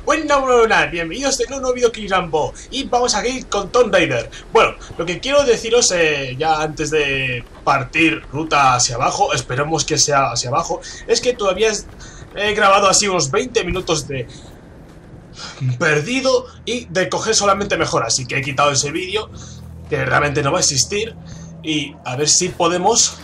Buenas, bienvenidos de un nuevo vídeo Chris Rambo. Y vamos a ir con Tomb Raider. Bueno, lo que quiero deciros ya antes de partir ruta hacia abajo, esperemos que sea hacia abajo, es que todavía he grabado así unos 20 minutos de perdido y de coger solamente mejor. Así que he quitado ese vídeo, que realmente no va a existir. Y a ver si podemos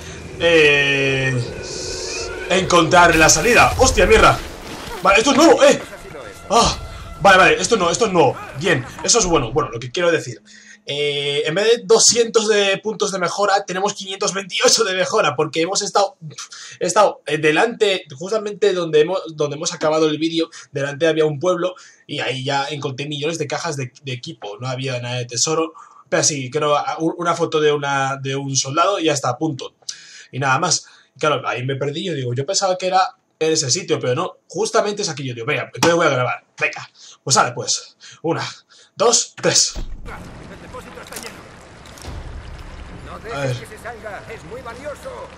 encontrar la salida. ¡Hostia, mierda! Vale, esto es nuevo, ¡Ah! Vale, esto es nuevo. Bien, eso es bueno. Bueno, lo que quiero decir, en vez de 200 de puntos de mejora, tenemos 528 de mejora, porque hemos estado delante, justamente donde hemos acabado el vídeo. Delante había un pueblo y ahí ya encontré millones de cajas de equipo. No había nada de tesoro, pero sí, creo una foto de un soldado y ya está, a punto. Y nada más. Claro, ahí me perdí. Yo pensaba que era en ese sitio, pero no, justamente es aquí. Yo digo, venga, entonces voy a grabar. Venga, pues sale, pues. 1, 2, 3. El depósito está lleno. No dejes que se salga, es muy valioso.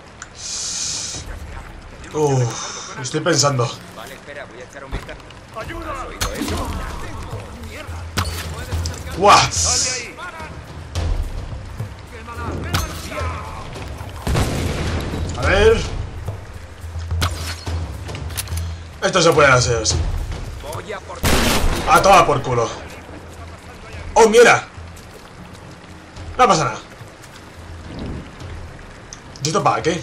Estoy pensando. Vale, espera, voy a echar un vistazo. ¡Ayuda! ¿Has oído eso? ¡Mierda! ¡Guau! ¡Sal de ahí! A ver. Esto se puede hacer así. Voy a por ti. A tomar por culo. ¡Oh, mira! No pasa nada. ¿Y esto para qué?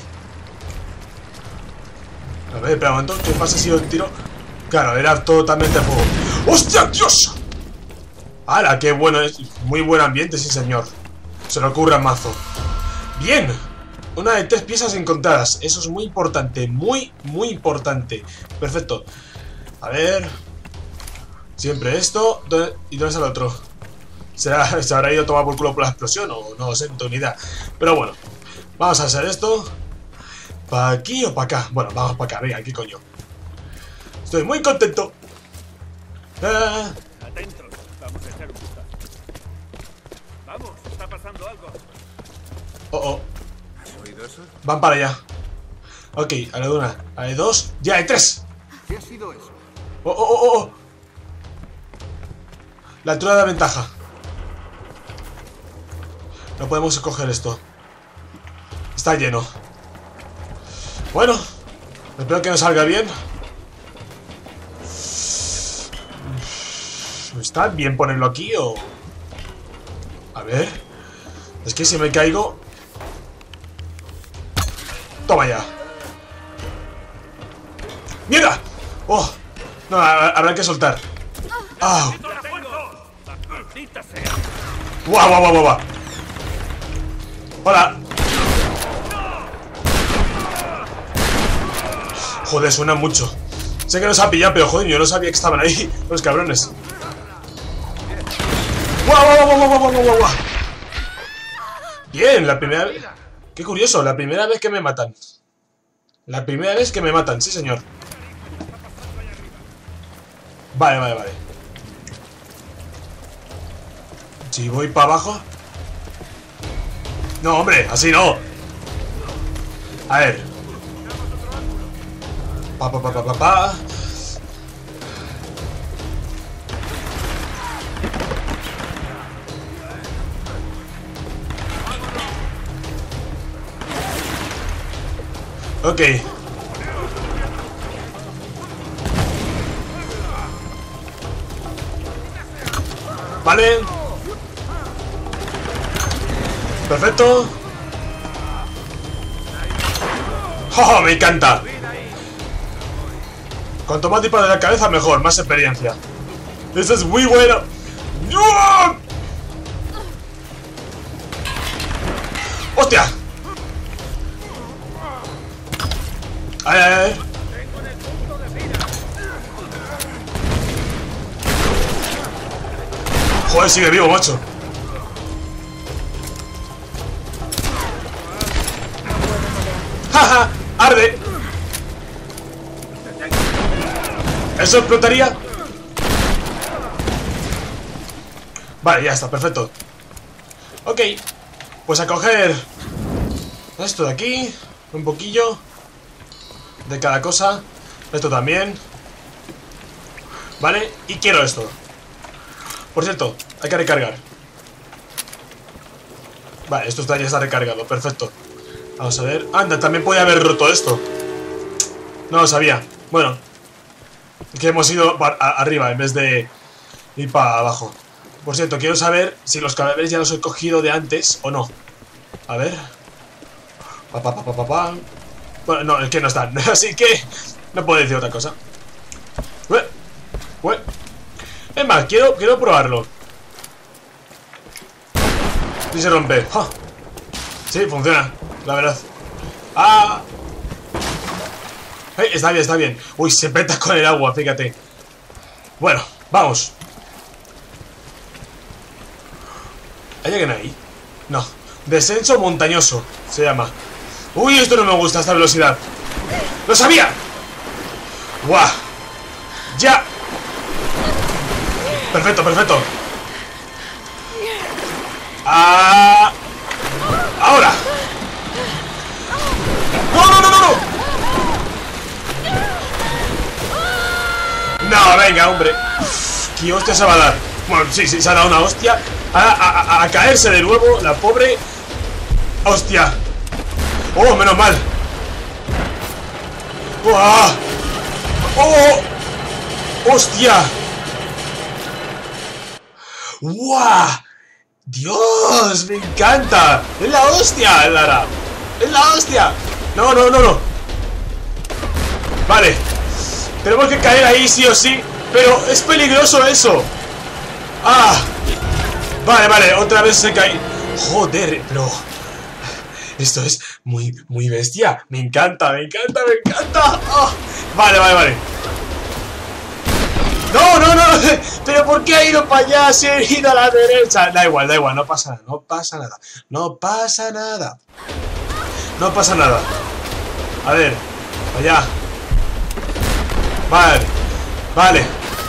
A ver, espera un momento. ¿Qué pasa si yo tiro? Claro, era totalmente fuego. ¡Hostia, Dios! ¡Hala, qué bueno! Es muy buen ambiente, sí señor. Se le ocurre a mazo. ¡Bien! Una de 3 piezas encontradas. Eso es muy importante. Muy importante. Perfecto. A ver. Siempre esto. ¿Y dónde está el otro? ¿Se habrá ido a tomar por culo por la explosión? O no sé, no tengo ni idea. Pero bueno. Vamos a hacer esto. ¿Para aquí o para acá? Bueno, vamos para acá. Venga, ¿qué coño? Estoy muy contento. Atentos, vamos a echar un vistazo. Vamos, está pasando algo. Oh. ¿Has oído eso? Van para allá. Ok, a la de 1, a la de 2. ¡Ya hay 3! ¿Qué ha sido eso? Oh. La altura de la ventaja. No podemos escoger esto. Está lleno. Bueno, espero que nos salga bien. ¿Está bien ponerlo aquí o...? A ver. Es que si me caigo... Toma ya. ¡Mierda! ¡Oh! No, habrá que soltar. ¡Ah! ¡Guau! ¡Hola! Joder, suena mucho. Sé que nos ha pillado, pero joder, yo no sabía que estaban ahí los cabrones. ¡Guau! Bien, la primera vez... Qué curioso, la primera vez que me matan. La primera vez que me matan, sí señor. Vale. Si voy para abajo... No, hombre, así no. A ver. Pa. Ok. Vale. Perfecto. ¡Oh, me encanta! Cuanto más disparos de la cabeza, mejor. Más experiencia. Eso es muy bueno. ¡No! ¡Hostia! ¡Ay! Joder, sigue vivo, macho. ¡Jaja! ¡Arde! ¿Eso explotaría? Vale, ya está, perfecto. Ok. Pues a coger esto de aquí. Un poquillo de cada cosa. Esto también. ¿vale? Y quiero esto. Por cierto, hay que recargar. Vale, esto ya está recargado, perfecto. Vamos a ver. Anda, también podía haber roto esto. No lo sabía. Bueno, que hemos ido arriba en vez de ir para abajo. Por cierto, quiero saber si los cadáveres ya los he cogido de antes o no. A ver. Bueno, no, es que no están. Así que no puedo decir otra cosa. Es más, quiero probarlo. Si se rompe. ¡Ja! Sí, funciona, la verdad. ¡Ah! Está bien, está bien. Uy, se peta con el agua, fíjate. Bueno, vamos. ¿Hay alguien ahí? No. Descenso montañoso se llama. Uy, esto no me gusta, esta velocidad. ¡Lo sabía! ¡Guau! ¡Ya! Perfecto, perfecto. ¡Ah! ¡Ahora! ¡No, no, no, no, no! No, venga, hombre. ¿Qué hostia se va a dar? Bueno, sí, se ha dado una hostia. A caerse de nuevo, la pobre. ¡Hostia! ¡Oh, menos mal! ¡Oh! ¡Oh! ¡Hostia! ¡Guau! ¡Dios! ¡Me encanta! ¡Es la hostia, Lara! ¡Es la hostia! No, no, no, no. Vale. Tenemos que caer ahí sí o sí. Pero es peligroso eso. ¡Ah! Vale, vale, otra vez se cae. Joder, pero... esto es muy, muy bestia. Me encanta, me encanta, me encanta. Oh, vale, vale, vale. No, no, no. Pero ¿por qué ha ido para allá si he ido a la derecha? Da igual, no pasa nada, no pasa nada. No pasa nada. No pasa nada. A ver, allá. Vale, vale.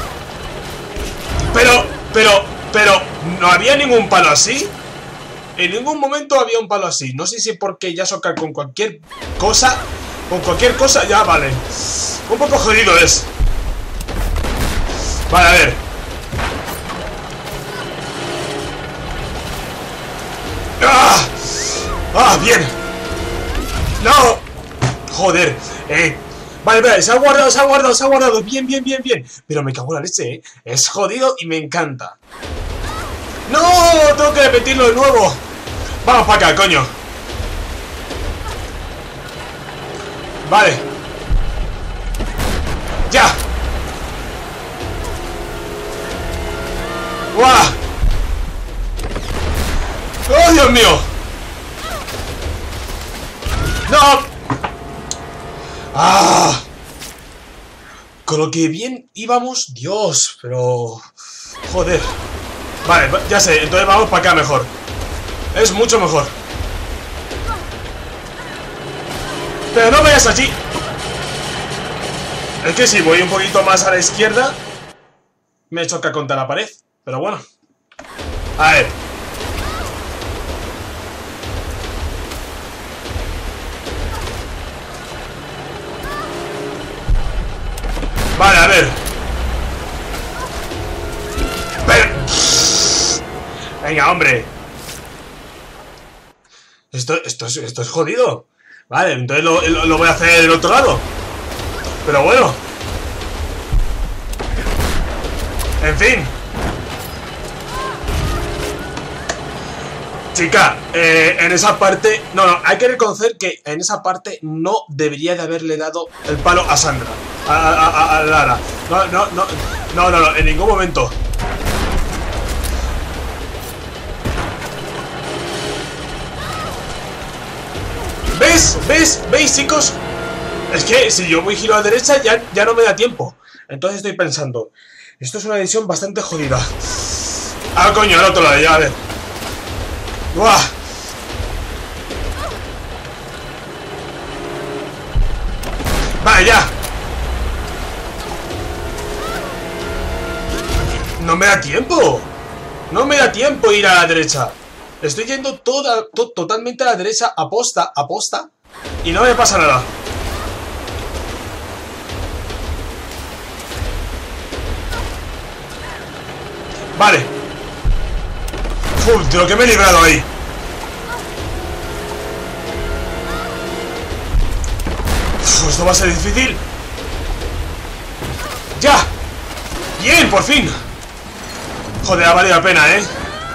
Pero, ¿no había ningún palo así? En ningún momento había un palo así. No sé si porque ya soca con cualquier cosa. Con cualquier cosa ya vale. Un poco jodido es. Vale, a ver. ¡Ah! ¡Ah, bien! ¡No! Joder. Vale, vale, se ha guardado. Bien. Pero me cago en la leche, Es jodido y me encanta. ¡No! Tengo que repetirlo de nuevo. Vamos para acá, coño. Vale. ¡Ya! ¡Guau! ¡Oh, Dios mío! ¡No! ¡Ah! Con lo que bien íbamos, Dios, pero... joder. Vale, ya sé, entonces vamos para acá mejor. Es mucho mejor. Pero no vayas allí. Es que si voy un poquito más a la izquierda me choca contra la pared. Pero bueno. A ver. Vale, a ver. Venga, hombre. Esto es jodido. Vale, entonces lo voy a hacer del otro lado. Pero bueno. En fin. Chica, en esa parte... No, hay que reconocer que en esa parte no debería de haberle dado el palo a Sandra. A Lara. No, en ningún momento. ¿Veis, chicos? Es que si yo voy giro a la derecha ya no me da tiempo. Entonces estoy pensando, esto es una decisión bastante jodida. Ah, coño, al otro lado, ya, a ver. ¡Buah! Vale, ya. No me da tiempo. No me da tiempo ir a la derecha. Estoy yendo totalmente a la derecha, aposta, y no me pasa nada. Vale. Uf, de lo que me he librado ahí. Uf, esto va a ser difícil. ¡Ya! ¡Bien, por fin! Joder, ha valido la pena, ¿eh?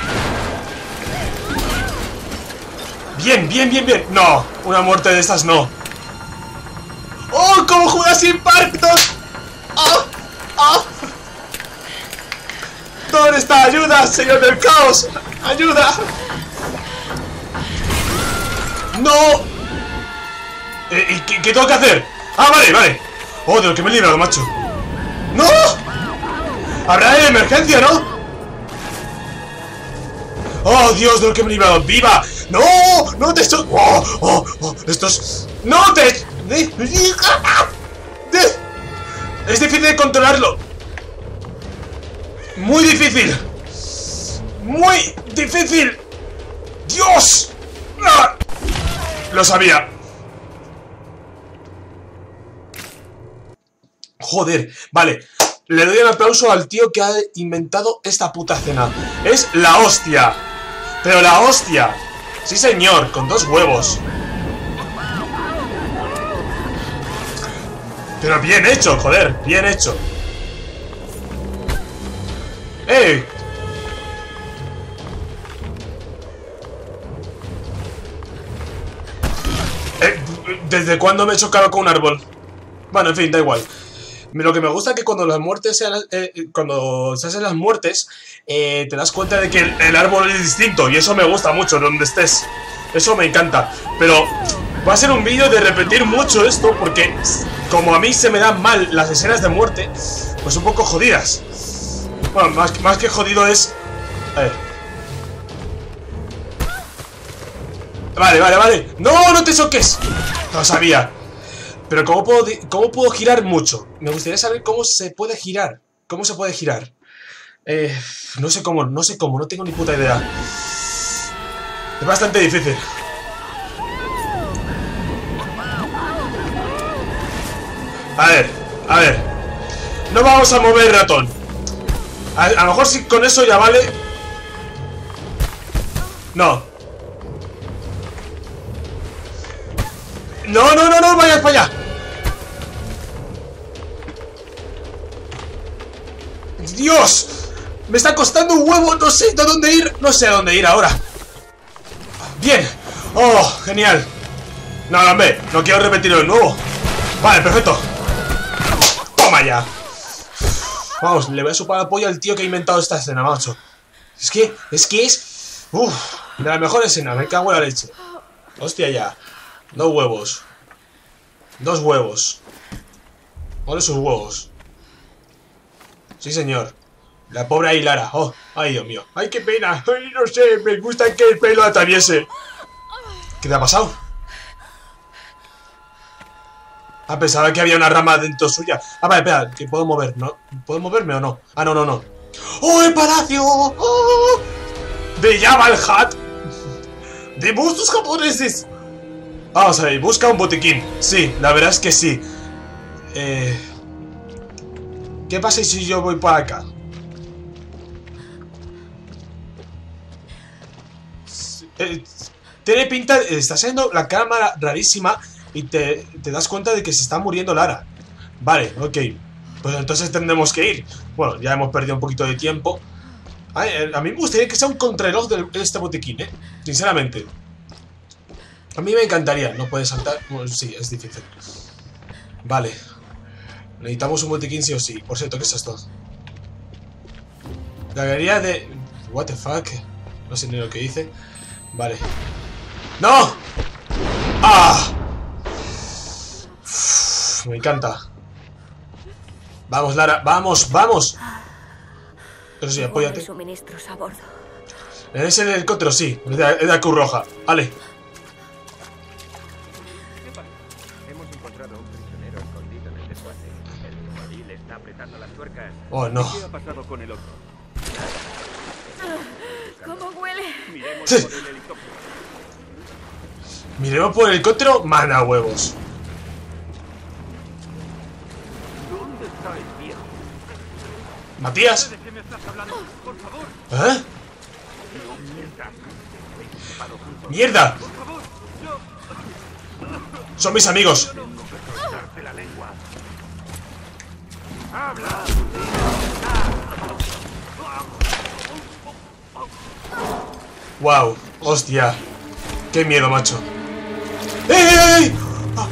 Bien, bien, bien, bien. No, una muerte de estas no. ¡Oh, cómo juegas impactos! ¡Oh! ¡Oh! ¿Dónde está? ¡Ayuda, señor del caos! ¡Ayuda! ¡No! ¿Y qué tengo que hacer? ¡Ah, vale, vale! ¡Oh, de lo que me he librado, macho! ¡No! Habrá de emergencia, ¿no? ¡Oh, Dios, de lo que me he librado! ¡Viva! ¡No! ¡No te estoy! ¡Oh, oh, oh! ¡Estos! ¡No te! Es difícil de controlarlo. Muy difícil. Muy difícil. ¡Dios! ¡Ah! Lo sabía. Joder, vale. Le doy un aplauso al tío que ha inventado esta puta escena. Es la hostia. Pero la hostia. Sí, señor, con 2 huevos. Pero bien hecho, joder, bien hecho. ¡Ey! ¿Desde cuándo me he chocado con un árbol? Bueno, en fin, da igual. Lo que me gusta es que cuando las muertes sean, cuando se hacen las muertes, te das cuenta de que el árbol es distinto. Y eso me gusta mucho, donde estés. Eso me encanta. Pero va a ser un vídeo de repetir mucho esto, porque como a mí se me dan mal las escenas de muerte, pues un poco jodidas. Bueno, más que jodido es... A ver. Vale, vale, vale. ¡No, no te choques! No sabía. Pero ¿cómo puedo girar mucho? Me gustaría saber cómo se puede girar. ¿Cómo se puede girar? No sé cómo, no tengo ni puta idea. Es bastante difícil. A ver. No vamos a mover el ratón. A lo mejor si con eso ya vale. No. No, vayas para allá. ¡Dios! Me está costando un huevo, no sé a dónde ir. No sé a dónde ir ahora. Bien. Oh, genial. No, hombre, no quiero repetirlo de nuevo. Vale, perfecto. Toma ya. Vamos, le voy a chupar la polla al tío que ha inventado esta escena, macho. Es que es... Uff, de la mejor escena, me cago en la leche. Hostia ya. 2 huevos. 2 huevos. Ole sus huevos. Sí, señor. La pobre Ailara. Oh, ay, Dios mío. Ay, qué pena. Ay, no sé, me gusta que el pelo atraviese. ¿Qué te ha pasado? Ah, pensaba que había una rama dentro suya. Ah, vale, espera, que puedo mover, ¿no? ¿Puedo moverme o no? Ah, no. ¡Oh, el palacio! ¡Oh! De Jabba el Hutt. De monstruos japoneses. Vamos a ver, busca un botiquín. Sí, la verdad es que sí. ¿Qué pasa si yo voy para acá? Tiene pinta... Está siendo la cámara rarísima y te das cuenta de que se está muriendo Lara. Vale, ok. Pues entonces tendremos que ir. Bueno, ya hemos perdido un poquito de tiempo. A mí me gustaría que sea un contrarreloj de este botiquín, sinceramente. A mí me encantaría. No puede saltar. Bueno, sí, es difícil. Vale. Necesitamos un botiquín sí o sí. Por cierto, ¿qué es esto? Galería de... What the fuck. No sé ni lo que dice. Vale. ¡No! ¡Ah! Uf, me encanta. Vamos, Lara. Vamos. Pero sí, apóyate. Suministros a bordo. Es el helicóptero, sí. Es de la Cruz Roja. Vale. Hemos encontrado un prisionero escondido en el desguace. El coronel está apretando las tuercas. Oh, no. ¿Qué ha pasado con el otro? ¿Cómo huele? Miremos Sí. por el helicóptero. Miremos por el helicóptero. Mana huevos. ¿Dónde está el viejo? ¿Matías? ¿De qué me estás hablando? Por favor, ¿Eh? ¡Mierda! por favor. Son mis amigos. Darte la lengua. Wow, hostia. Qué miedo, macho. ¡Ey! Ah.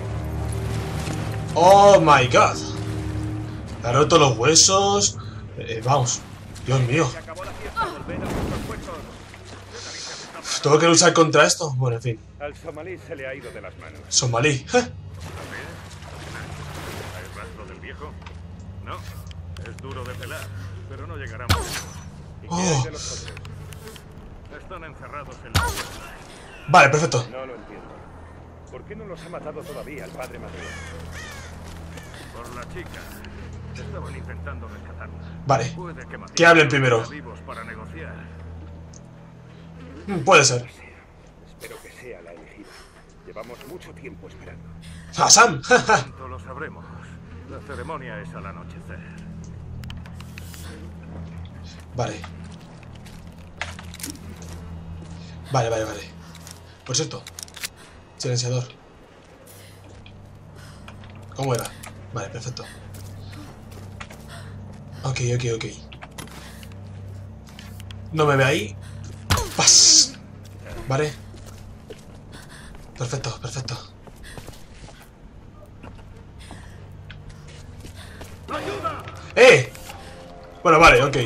Oh my god. Le ha roto los huesos. Vamos. Dios mío. Se acabó la fiesta. Volved a vuestros puestos. ¿Tengo que luchar contra esto? Bueno, en fin. Al somalí se le ha ido de las manos. Somalí. ¿Hay rastro del viejo? No. Es duro de pelar, pero no llegará muy lejos. ¿Y qué Oh. hay de los otros? Están encerrados en la puerta. Vale, perfecto. No lo entiendo. ¿Por qué no los ha matado todavía el padre Mateo? Por la chica. Estaban intentando rescatarla. Vale. Puede que Matías Que hablen primero. esté vivos para negociar. Puede ser. Espero que sea la elegida. Llevamos mucho tiempo esperando. ¡Hassan! Pronto lo sabremos. La ceremonia es al anochecer. Vale. Vale. Por cierto. Silenciador. ¿Cómo era? Vale, perfecto. Ok. No me ve ahí. ¡Pas! Vale. Perfecto. ¡Eh! Bueno, vale, ok.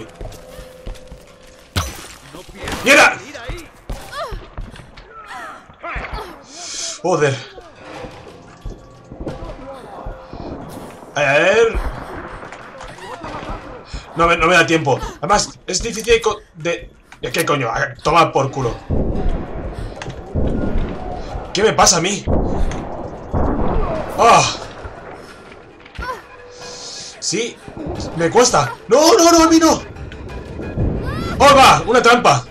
¡Mierda! Joder. A ver. No me da tiempo. Además, es difícil de... ¿Qué coño? Toma por culo. ¿Qué me pasa a mí? ¡Ah! Sí, me cuesta. ¡No, a mí no! ¡Oh, va! ¡Una trampa!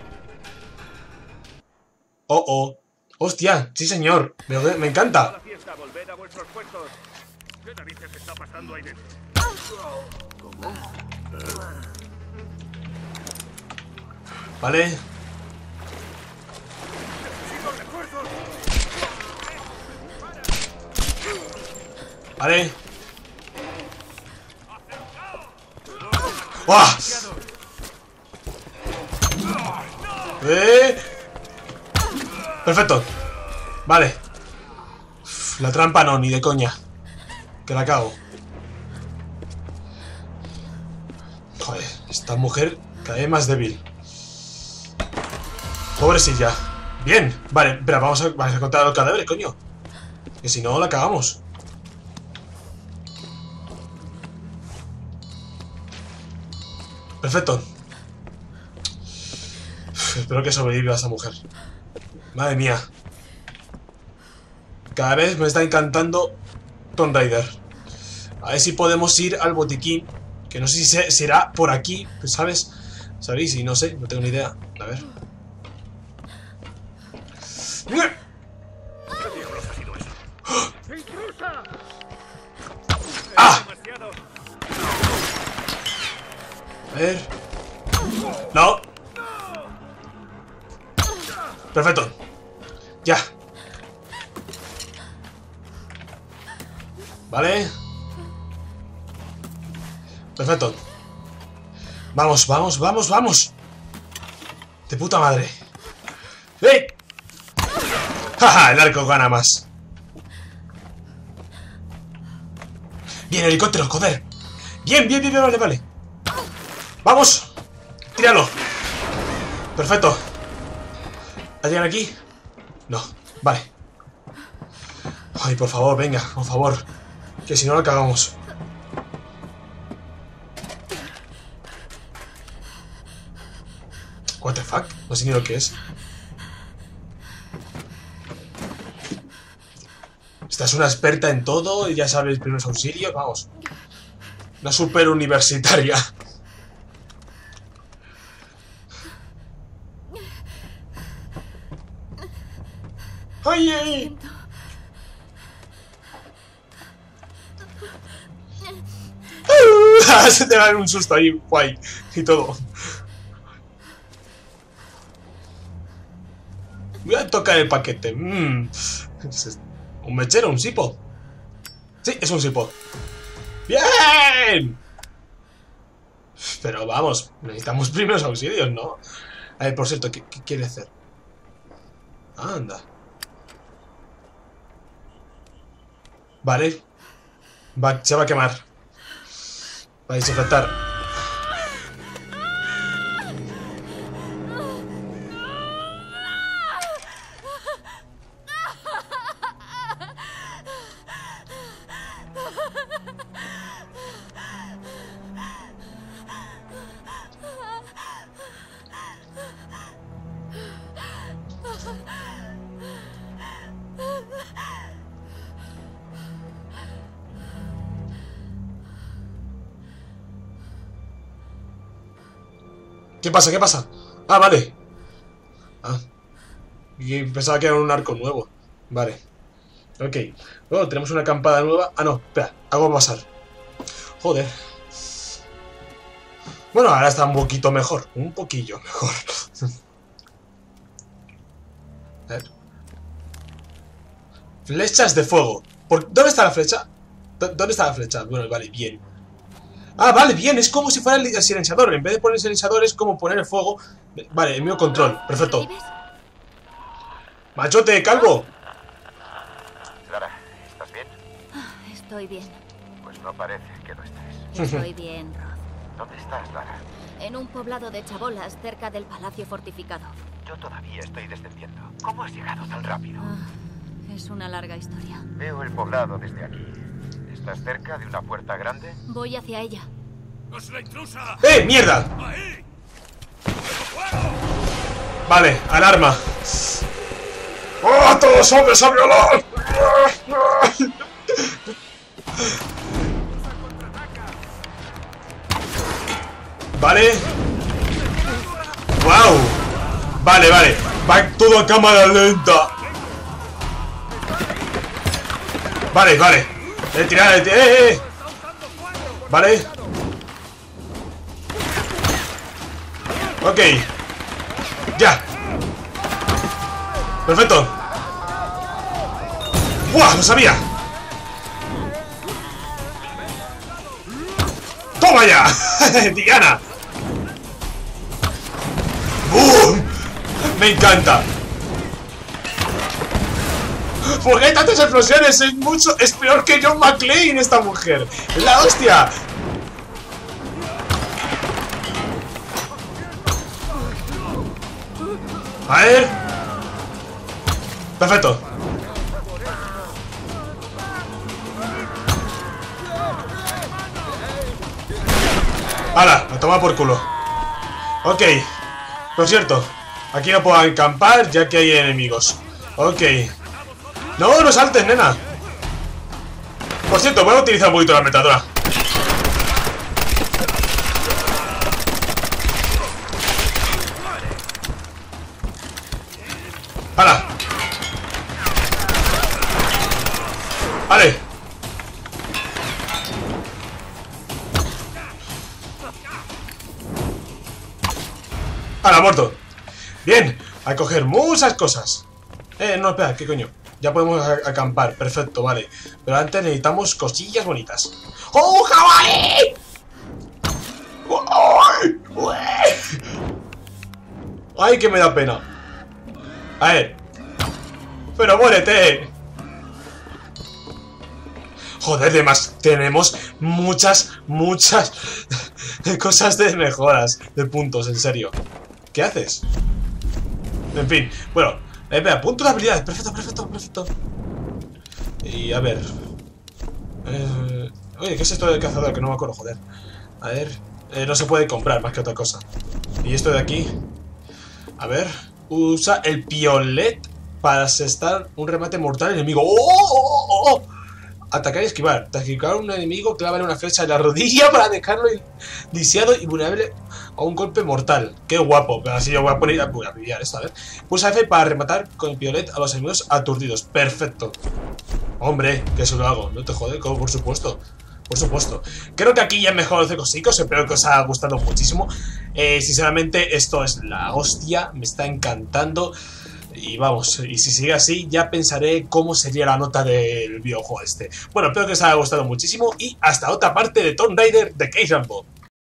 ¡Oh! ¡Hostia! Sí, señor. Me encanta. La fiesta, volved a vuestros puestos. ¿Qué narices está pasando ahí dentro? Vale. Vale. ¡Buah! Perfecto. Vale. Uf, la trampa no, ni de coña. Que la cago. Joder, esta mujer cada vez más débil. Pobrecilla. Bien. Vale, espera, vamos a encontrar los cadáveres, coño. Que si no, la cagamos. Perfecto. Uf, espero que sobreviva esa mujer. Madre mía. Cada vez me está encantando Tomb Raider. A ver si podemos ir al botiquín. Que no sé si será por aquí, ¿sabes? ¿Sabéis? Y no sé, no tengo ni idea. A ver. ¿Qué diablos ha sido eso? ¡Intrusa! ¡Ah! Demasiado. A ver. No. Perfecto. Ya. Vale. Perfecto. Vamos. De puta madre. ¡Eh! ¡Jaja! El arco gana más. Bien, helicóptero, joder. Bien, vale. ¡Vamos! ¡Tíralo! Perfecto. ¿Alguien aquí? No, vale. Ay, por favor, venga, por favor. Que si no lo cagamos. What the fuck? No sé ni lo que es. Esta es una experta en todo y ya sabes primeros auxilios, vamos. Una super universitaria. ¡Ay! Se te da un susto ahí, guay. Y todo. Voy a tocar el paquete. ¿Un mechero? ¿Un sipo? Sí, es un sipo. ¡Bien! Pero vamos, necesitamos primeros auxilios, ¿no? A ver, por cierto, ¿qué quiere hacer? Anda. Vale. Se va a quemar. Va a desinfectar. ¿Qué pasa? ¿Qué pasa? Ah, vale. Ah. Y pensaba que era un arco nuevo. Vale. Ok. Luego tenemos una acampada nueva. Ah, no. Espera. Algo va a pasar. Joder. Bueno, ahora está un poquito mejor. Un poquillo mejor. A ver. Flechas de fuego. ¿Dónde está la flecha? ¿Dónde está la flecha? Bueno, vale, bien. Ah, vale, bien, es como si fuera el silenciador. En vez de poner el silenciador es como poner el fuego. Vale, el mío control, perfecto. ¡Machote, calvo! Lara, ¿estás bien? Estoy bien. Pues no parece que lo estés. Estoy bien, Rod. ¿Dónde estás, Lara? En un poblado de chabolas cerca del palacio fortificado. Yo todavía estoy descendiendo. ¿Cómo has llegado tan rápido? Es una larga historia. Veo el poblado desde aquí. ¿Estás cerca de una puerta grande? Voy hacia ella. ¡Es la intrusa! ¡Mierda! ¡Ahí! Vale, alarma. ¡Oh, todos hombres a violar! Vale. ¡Wow! Vale, vale. Va todo a cámara lenta. Vale, vale. Tirar, Vale. Ok. Ya. Perfecto. ¡Buah! ¡Lo sabía! ¡Toma ya! ¡Diana! ¡Bum! ¡Me encanta! ¿Por qué hay tantas explosiones? Es peor que John McClane esta mujer. ¡Es la hostia! A ver. Perfecto. ¡Hala! A tomar por culo. Ok. Por cierto, aquí no puedo acampar ya que hay enemigos. Ok. No, no saltes, nena. Por cierto, voy a utilizar un poquito la metadora. ¡Hala! ¡Vale! ¡Hala, muerto! Bien, a coger muchas cosas. No, espera, ¿qué coño? Ya podemos acampar, perfecto, vale. Pero antes necesitamos cosillas bonitas. ¡Oh, jabalí! ¡Ay, que me da pena! A ver. ¡Pero muérete! Joder, además tenemos muchas cosas de mejoras, de puntos, en serio. ¿Qué haces? En fin, bueno, espera, punto de habilidades, perfecto. Y a ver. Oye, ¿qué es esto del cazador? Que no me acuerdo, joder. A ver, no se puede comprar más que otra cosa. Y esto de aquí. A ver, usa el piolet para asestar un remate mortal enemigo. ¡Oh! Atacar y esquivar. Tras esquivar a un enemigo, clávale una flecha en la rodilla para dejarlo lisiado y vulnerable a un golpe mortal. ¡Qué guapo! Pero así yo voy a poner a pillar esta vez. Pulsa F para rematar con el piolet a los enemigos aturdidos. ¡Perfecto! Hombre, que eso lo hago. No te jode, como por supuesto. por supuesto. Creo que aquí ya he mejorado 5 cosicos, espero que os haya gustado muchísimo. Sinceramente, esto es la hostia, me está encantando. Y vamos, y si sigue así, ya pensaré cómo sería la nota del videojuego este. Bueno, espero que os haya gustado muchísimo y hasta otra parte de Tomb Raider de Case Rambo.